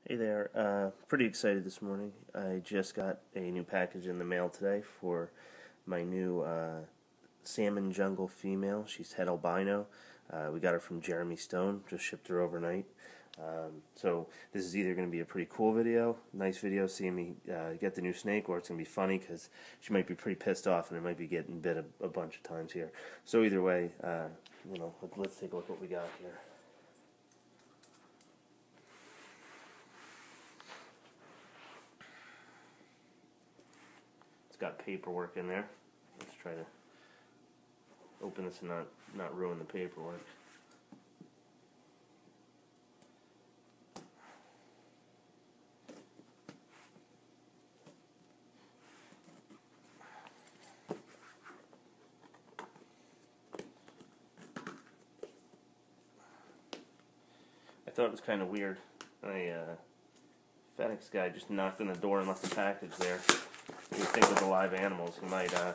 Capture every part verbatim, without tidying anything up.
Hey there, uh, pretty excited this morning. I just got a new package in the mail today for my new uh, salmon jungle female. She's het albino. Uh, we got her from Jeremy Stone, just shipped her overnight. Um, so this is either going to be a pretty cool video, nice video seeing me uh, get the new snake, or it's going to be funny because she might be pretty pissed off and I might be getting bit a, a bunch of times here. So either way, uh, you know, let, let's take a look at what we got here. Got paperwork in there. Let's try to open this and not not ruin the paperwork. I thought it was kind of weird. I uh, FedEx guy just knocked on the door and left the package there. You would think with the live animals, he might, uh,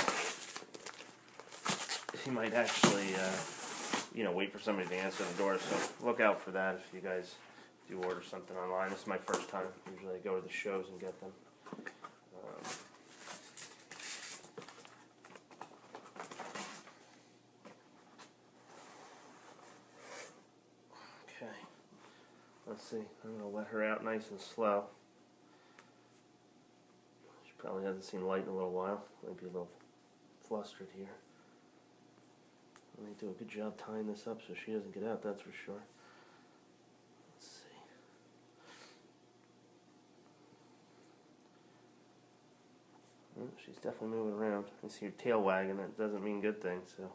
he might actually, uh, you know, wait for somebody to answer the door. So look out for that if you guys do order something online. This is my first time. Usually I go to the shows and get them. Um, okay, let's see. I'm gonna let her out nice and slow. Probably hasn't seen light in a little while. Might be a little flustered here. Let me do a good job tying this up so she doesn't get out, that's for sure. Let's see. Oh, she's definitely moving around. I see her tail wagging. That doesn't mean good things, so.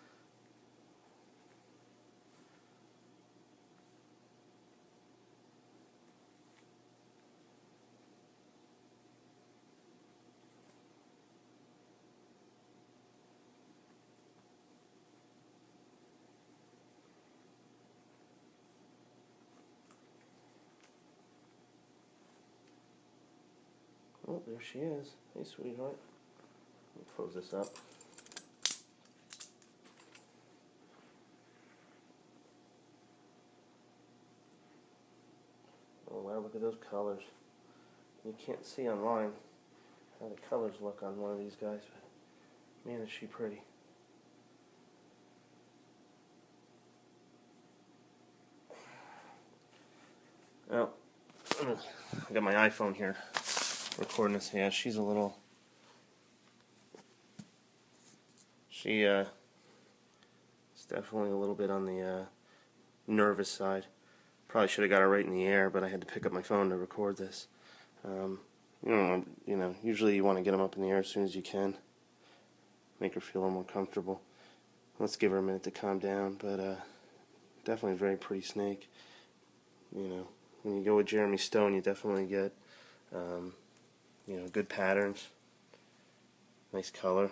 Oh, there she is. Hey, sweetheart. Let me close this up. Oh, wow, look at those colors. You can't see online how the colors look on one of these guys, but man, is she pretty. Well, I got my iPhone here. Recording this, yeah, she's a little, she, uh, is definitely a little bit on the, uh, nervous side. Probably should have got her right in the air, but I had to pick up my phone to record this. Um, you know, you know, usually you want to get them up in the air as soon as you can. Make her feel a little more comfortable. Let's give her a minute to calm down, but, uh, definitely a very pretty snake. You know, when you go with Jeremy Stone, you definitely get, um, you know, good patterns, nice color.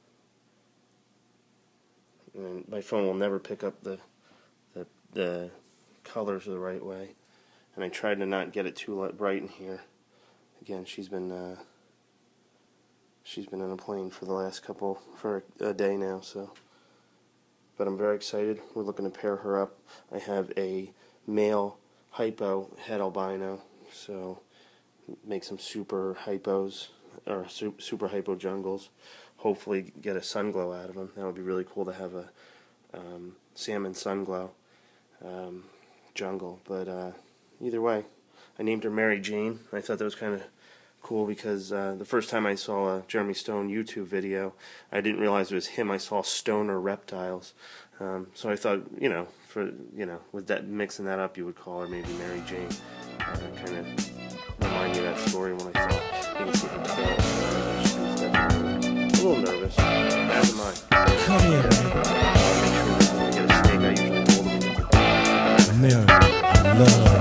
And my phone will never pick up the, the the colors the right way. And I tried to not get it too bright in here. Again, she's been uh, she's been on a plane for the last couple for a day now. So, but I'm very excited. We're looking to pair her up. I have a male hypo het albino, so. Make some super hypos or super hypo jungles. Hopefully get a sun glow out of them. That would be really cool to have a um, salmon sun glow um, jungle. But uh, either way, I named her Mary Jane. I thought that was kind of cool because uh, the first time I saw a Jeremy Stone YouTube video, I didn't realize it was him. I saw Stoner Reptiles. Um, so I thought, you know, for you know, with that mixing that up, you would call her maybe Mary Jane. Uh, kind of. Remind me of that story when I saw you can see the tail. She's definitely a little nervous, as am I. Come here, Make sure that when I get a snake, I usually hold them with the Mary, I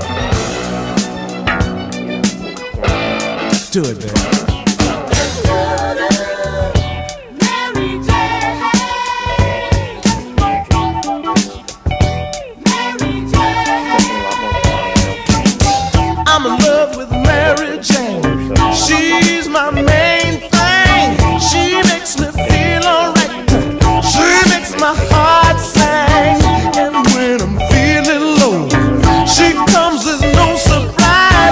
love you. Do it, baby. I'm in love with Mary Jane. She's my main thing. She makes me feel alright. She makes my heart sing. And when I'm feeling low, she comes as no surprise.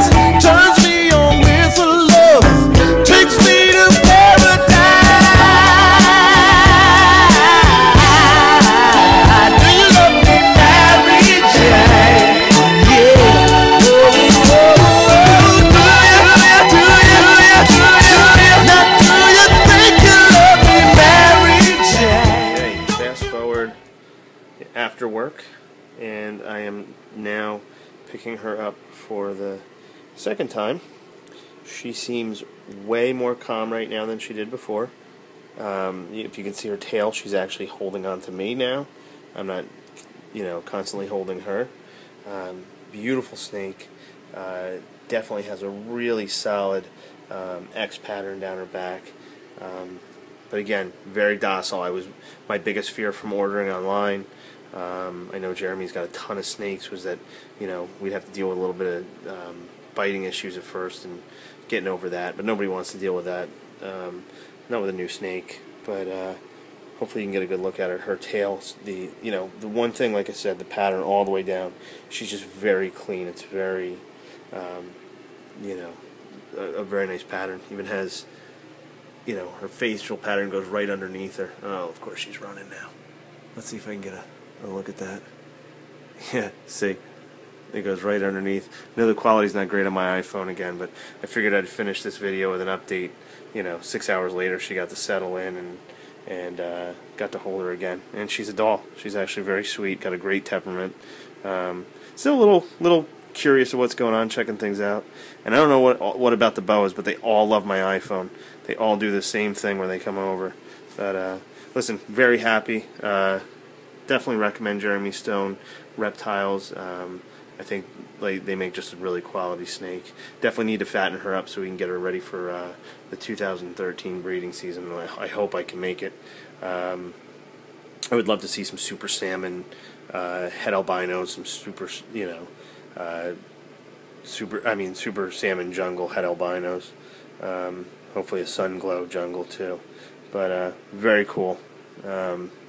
now picking her up for the second time. She seems way more calm right now than she did before. Um, if you can see her tail, she's actually holding on to me now. I'm not, you know, constantly holding her. Um, beautiful snake. Uh, definitely has a really solid um, X pattern down her back. Um, but again, very docile. I was my biggest fear from ordering online. Um, I know Jeremy's got a ton of snakes. Was that, you know, we'd have to deal with a little bit of um, biting issues at first and getting over that. But nobody wants to deal with that. Um, not with a new snake. But uh, hopefully you can get a good look at her. Her tail, the you know, the one thing, like I said, the pattern all the way down. She's just very clean. It's very, um, you know, a, a very nice pattern. Even has, you know, her facial pattern goes right underneath her. Oh, of course she's running now. Let's see if I can get a, a look at that. Yeah, see, it goes right underneath. I know the quality's not great on my iPhone again, but I figured I'd finish this video with an update. You know, six hours later, she got to settle in and and uh, got to hold her again. And she's a doll. She's actually very sweet. Got a great temperament. Um, still a little little curious of what's going on, checking things out. And I don't know what what about the boas, but they all love my iPhone. They all do the same thing when they come over. But uh, listen, very happy. Uh, definitely recommend Jeremy Stone Reptiles. Um, I think like they make just a really quality snake. Definitely need to fatten her up so we can get her ready for uh, the two thousand thirteen breeding season. I, I hope I can make it. Um, I would love to see some super salmon, uh, het albinos, some super, you know, uh, super. I mean, super salmon jungle het albinos. Um, hopefully a sun glow jungle too. But uh, very cool. Um,